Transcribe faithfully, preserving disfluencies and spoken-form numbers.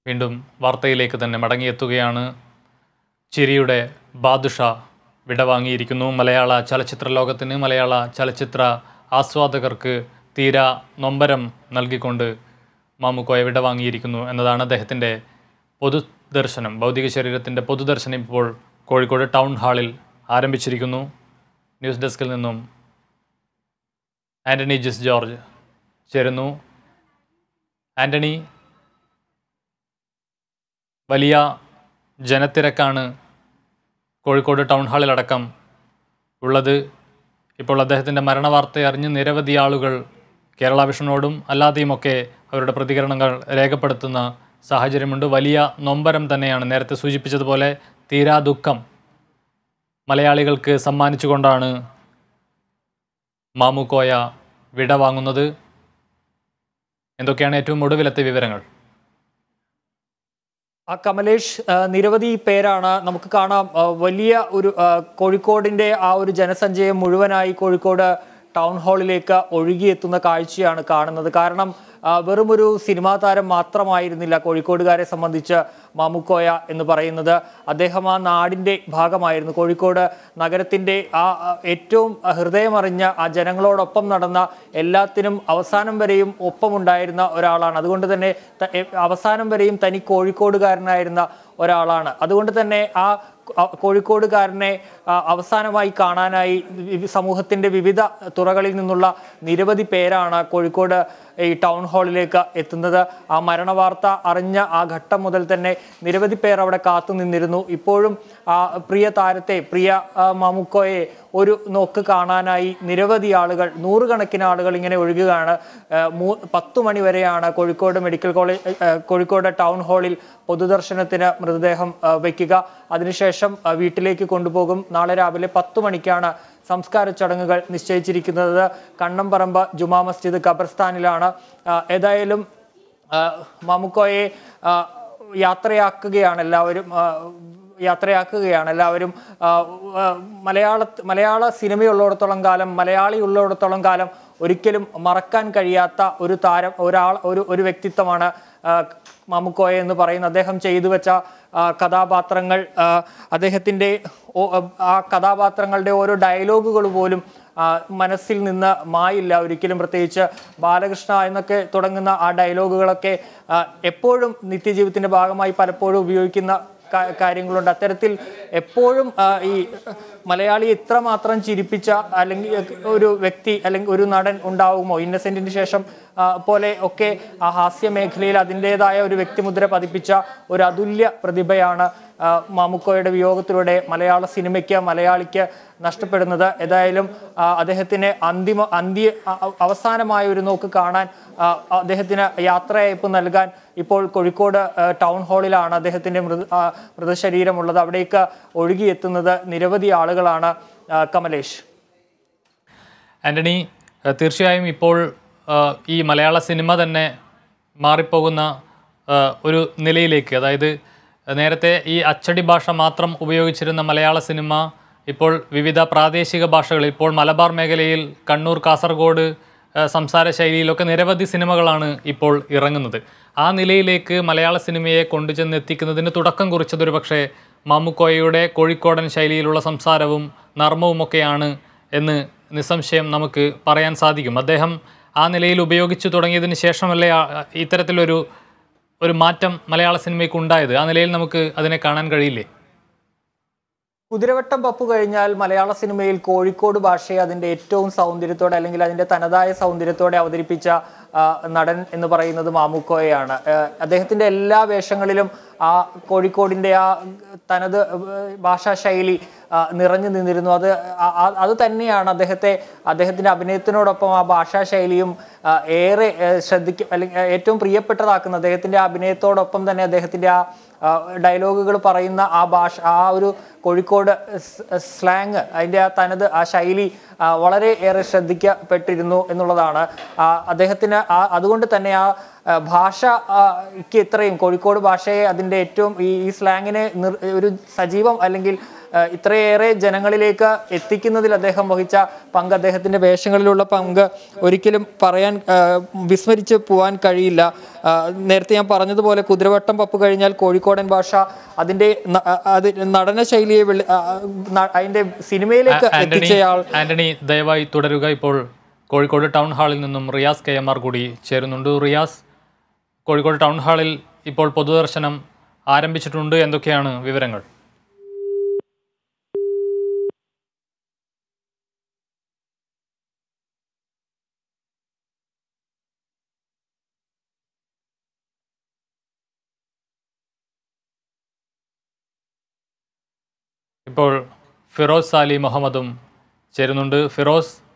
വീണ്ടും വാർത്തയിലേക്ക് തന്നെ മടങ്ങിയെത്തുകയാണ്. ചിരിയുടെ ബാദുഷ വിടവാങ്ങിയിരിക്കുന്നു. മലയാള ചലച്ചിത്ര ലോകത്തിന്, മലയാള ചലച്ചിത്ര ആസ്വാദകർക്ക് തീരാ നൊമ്പരം നൽകിക്കൊണ്ട് മാമുക്കോയ വിടവാങ്ങിയിരിക്കുന്നു എന്നതാണ് അദ്ദേഹത്തിൻ്റെ പൊതുദർശനം. ഭൗതിക ശരീരത്തിൻ്റെ പൊതുദർശനം ഇപ്പോൾ കോഴിക്കോട് ടൗൺ ഹാളിൽ ആരംഭിച്ചിരിക്കുന്നു. ന്യൂസ് ഡെസ്കിൽ നിന്നും ആൻ്റണി ജിസ് ജോർജ് ചേരുന്നു. ആൻ്റണി, വലിയ ജനത്തിരക്കാണ് കോഴിക്കോട് ടൗൺ ഹാളിലടക്കം ഉള്ളത്. ഇപ്പോൾ അദ്ദേഹത്തിൻ്റെ മരണവാർത്ത അറിഞ്ഞ് നിരവധി ആളുകൾ കേരള വിഷനോടും അല്ലാതെയുമൊക്കെ അവരുടെ പ്രതികരണങ്ങൾ രേഖപ്പെടുത്തുന്ന സാഹചര്യമുണ്ട്. വലിയ നൊമ്പരം തന്നെയാണ്. നേരത്തെ സൂചിപ്പിച്ചതുപോലെ തീരാ ദുഃഖം മലയാളികൾക്ക് സമ്മാനിച്ചുകൊണ്ടാണ് മാമുക്കോയ വിടവാങ്ങുന്നത്. എന്തൊക്കെയാണ് ഏറ്റവും ഒടുവിലത്തെ വിവരങ്ങൾ? ആ കമലേഷ്, നിരവധി പേരാണ് നമുക്ക് കാണാം. വലിയ ഒരു കോഴിക്കോടിൻ്റെ ആ ഒരു ജനസഞ്ചയം മുഴുവനായി കോഴിക്കോട് ടൗൺ ഹാളിലേക്ക് ഒഴുകിയെത്തുന്ന കാഴ്ചയാണ് കാണുന്നത്. കാരണം വെറും ഒരു സിനിമാ താരം മാത്രമായിരുന്നില്ല കോഴിക്കോടുകാരെ സംബന്ധിച്ച് മാമുക്കോയ എന്ന് പറയുന്നത്. അദ്ദേഹം ആ നാടിൻ്റെ ഭാഗമായിരുന്നു. കോഴിക്കോട് നഗരത്തിൻ്റെ ആ ഏറ്റവും ഹൃദയമറിഞ്ഞ ആ ജനങ്ങളോടൊപ്പം നടന്ന എല്ലാത്തിനും അവസാനം വരെയും ഒപ്പമുണ്ടായിരുന്ന ഒരാളാണ്. അതുകൊണ്ട് തന്നെ അവസാനം വരെയും തനി കോഴിക്കോടുകാരനായിരുന്ന ഒരാളാണ്. അതുകൊണ്ട് തന്നെ ആ കോഴിക്കോടുകാരനെ അവസാനമായി കാണാനായി സമൂഹത്തിൻ്റെ വിവിധ തുറകളിൽ നിന്നുള്ള നിരവധി പേരാണ് കോഴിക്കോട് ഈ ടൗൺ ഹാളിലേക്ക് എത്തുന്നത്. ആ മരണവാർത്ത അറിഞ്ഞ ആ ഘട്ടം മുതൽ തന്നെ നിരവധി പേർ അവിടെ കാത്തു നിന്നിരുന്നു. ഇപ്പോഴും ആ പ്രിയ താരത്തെ, പ്രിയ മാമുക്കോയെ ഒരു നോക്ക് കാണാനായി നിരവധി ആളുകൾ, നൂറുകണക്കിന് ആളുകൾ ഇങ്ങനെ ഒഴുകുകയാണ്. മൂ പത്തു മണി വരെയാണ് Kozhikode medical college Kozhikode town ഹാളിൽ പൊതുദർശനത്തിന് മൃതദേഹം വയ്ക്കുക. അതിനുശേഷം വീട്ടിലേക്ക് കൊണ്ടുപോകും. നാളെ രാവിലെ പത്തു മണിക്കാണ് സംസ്കാര ചടങ്ങുകൾ നിശ്ചയിച്ചിരിക്കുന്നത്. കണ്ണംപറമ്പ് ജുമാ മസ്ജിദ് ഖബർസ്ഥാനിലാണ്. ഏതായാലും മാമുക്കോയെ യാത്രയാക്കുകയാണ് എല്ലാവരും യാത്രയാക്കുകയാണ് എല്ലാവരും മലയാള മലയാള സിനിമയുള്ളിടത്തോളം കാലം, മലയാളി ഉള്ളിടത്തോളം കാലം ഒരിക്കലും മറക്കാൻ കഴിയാത്ത ഒരു താരം, ഒരാൾ ഒരു ഒരു വ്യക്തിത്വമാണ് മാമുക്കോയ എന്ന് പറയുന്നത്. അദ്ദേഹം ചെയ്തു വെച്ച കഥാപാത്രങ്ങൾ, അദ്ദേഹത്തിൻ്റെ ആ കഥാപാത്രങ്ങളുടെ ഓരോ ഡയലോഗുകൾ പോലും മനസ്സിൽ നിന്ന് മായില്ല ഒരിക്കലും. പ്രത്യേകിച്ച് ബാലകൃഷ്ണ എന്നൊക്കെ തുടങ്ങുന്ന ആ ഡയലോഗുകളൊക്കെ എപ്പോഴും നിത്യജീവിതത്തിൻ്റെ ഭാഗമായി പലപ്പോഴും ഉപയോഗിക്കുന്ന കാര്യങ്ങളുണ്ട്. അത്തരത്തിൽ എപ്പോഴും ഈ മലയാളി ഇത്രമാത്രം ചിരിപ്പിച്ച അല്ലെങ്കിൽ ഒരു വ്യക്തി അല്ലെങ്കിൽ ഒരു നടൻ ഉണ്ടാവുമോ? ഇന്നസെന്റിന് ശേഷം പോലെ ഒക്കെ ആ ഹാസ്യ മേഖലയിൽ അതിൻ്റെതായ ഒരു വ്യക്തിമുദ്ര പതിപ്പിച്ച ഒരു അതുല്യ പ്രതിഭയാണ് മാമുക്കോയുടെ വിയോഗത്തിലൂടെ മലയാള സിനിമയ്ക്ക്, മലയാളിക്ക് നഷ്ടപ്പെടുന്നത്. ഏതായാലും അദ്ദേഹത്തിന് അന്തിമ അന്ത്യ അവസാനമായ ഒരു നോക്ക് കാണാൻ, അദ്ദേഹത്തിന് യാത്രയയപ്പ് നൽകാൻ ഇപ്പോൾ കോഴിക്കോട് ടൗൺ ഹാളിലാണ് അദ്ദേഹത്തിൻ്റെ മൃത മൃതശരീരമുള്ളത്. അവിടേക്ക് ഒഴുകിയെത്തുന്നത് നിരവധി ആളുകളാണ്. കമലേഷ്. ആൻ്റണി, തീർച്ചയായും ഇപ്പോൾ ഈ മലയാള സിനിമ തന്നെ മാറിപ്പോകുന്ന ഒരു നിലയിലേക്ക്, അതായത് നേരത്തെ ഈ അച്ചടി ഭാഷ മാത്രം ഉപയോഗിച്ചിരുന്ന മലയാള സിനിമ ഇപ്പോൾ വിവിധ പ്രാദേശിക ഭാഷകളിൽ, ഇപ്പോൾ മലബാർ മേഖലയിൽ കണ്ണൂർ, കാസർഗോഡ് സംസാര ശൈലിയിലൊക്കെ നിരവധി സിനിമകളാണ് ഇപ്പോൾ ഇറങ്ങുന്നത്. ആ നിലയിലേക്ക് മലയാള സിനിമയെ കൊണ്ടുചെന്ന് എത്തിക്കുന്നതിന് തുടക്കം കുറിച്ചതൊരു പക്ഷേ മാമുക്കോയയുടെ കോഴിക്കോടൻ ശൈലിയിലുള്ള സംസാരവും നർമ്മവുമൊക്കെയാണ് എന്ന് നിസ്സംശയം നമുക്ക് പറയാൻ സാധിക്കും. അദ്ദേഹം ആ നിലയിൽ ഉപയോഗിച്ചു തുടങ്ങിയതിന് ശേഷമല്ലേ ഇത്തരത്തിലൊരു ഒരു മാറ്റം മലയാള സിനിമയ്ക്ക് ഉണ്ടായത്? ആ നിലയിൽ നമുക്ക് അതിനെ കാണാൻ കഴിയില്ലേ? കുതിരവട്ടം പപ്പു കഴിഞ്ഞാൽ മലയാള സിനിമയിൽ കോഴിക്കോട് ഭാഷയെ അതിൻ്റെ ഏറ്റവും സൗന്ദര്യത്തോടെ അല്ലെങ്കിൽ അതിൻ്റെ തനതായ സൗന്ദര്യത്തോടെ അവതരിപ്പിച്ച നടൻ എന്ന് പറയുന്നത് മാമുക്കോയാണ്. അദ്ദേഹത്തിൻ്റെ എല്ലാ വേഷങ്ങളിലും ആ കോഴിക്കോടിൻ്റെ ആ തനത് ഭാഷാ ശൈലി നിറഞ്ഞു നിന്നിരുന്നു. അത് അത് തന്നെയാണ് അദ്ദേഹത്തെ അദ്ദേഹത്തിൻ്റെ അഭിനയത്തിനോടൊപ്പം ആ ഭാഷാ ശൈലിയും ഏറെ ശ്രദ്ധിക്കും അല്ലെങ്കിൽ ഏറ്റവും പ്രിയപ്പെട്ടതാക്കുന്ന അദ്ദേഹത്തിൻ്റെ അഭിനയത്തോടൊപ്പം തന്നെ അദ്ദേഹത്തിൻ്റെ ആ ഡയലോഗുകൾ പറയുന്ന ആ ഭാഷ, ആ ഒരു കോഴിക്കോട് സ്ലാങ്, അതിൻ്റെ ആ തനത് ആ ശൈലി വളരെ ഏറെ ശ്രദ്ധിക്കപ്പെട്ടിരുന്നു എന്നുള്ളതാണ്. അദ്ദേഹത്തിന് അതുകൊണ്ട് തന്നെ ആ ഭാഷയ്ക്ക് ഇത്രയും കോഴിക്കോട് ഭാഷയെ അതിൻ്റെ ഏറ്റവും ഈ ഈ സ്ലാങ്ങിനെ ഒരു സജീവം അല്ലെങ്കിൽ ഇത്രയേറെ ജനങ്ങളിലേക്ക് എത്തിക്കുന്നതിൽ അദ്ദേഹം വഹിച്ച പങ്ക്, അദ്ദേഹത്തിൻ്റെ വേഷങ്ങളിലുള്ള പങ്ക് ഒരിക്കലും പറയാൻ വിസ്മരിച്ച് പോകാൻ കഴിയില്ല. നേരത്തെ ഞാൻ പറഞ്ഞതുപോലെ കുതിരവട്ടം പപ്പ് കഴിഞ്ഞാൽ കോഴിക്കോടൻ ഭാഷ അതിൻ്റെ അത് നടന ശൈലിയെ അതിൻ്റെ സിനിമയിലേക്ക് എത്തിച്ചയാൾ. ആന്റണി, ദയവായി തുടരുക. ഇപ്പോൾ കോഴിക്കോട് ടൗൺ ഹാളിൽ നിന്നും റിയാസ് കെ എം ആർ കൂടി ചേരുന്നുണ്ട്. റിയാസ്, കോഴിക്കോട് ടൗൺ ഹാളിൽ ഇപ്പോൾ പൊതുദർശനം ആരംഭിച്ചിട്ടുണ്ട്, എന്തൊക്കെയാണ് വിവരങ്ങൾ? ഇപ്പോൾ ഫിറോസ് സാലി മുഹമ്മദും ചേരുന്നുണ്ട്. ഫിറോസ്,